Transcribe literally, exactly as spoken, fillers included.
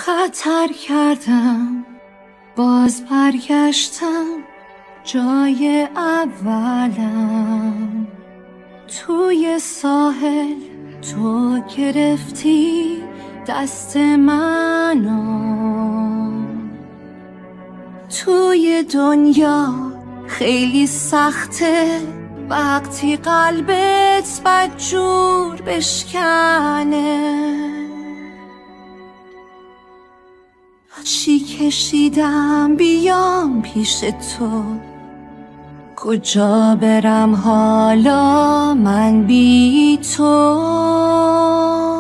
خطر کردم باز برگشتم جای اولم. توی ساحل تو گرفتی دست منو. توی دنیا خیلی سخته وقتی قلبت بدجور بشکنه. چی کشیدم بیام پیش تو، کجا برم حالا من بی تو.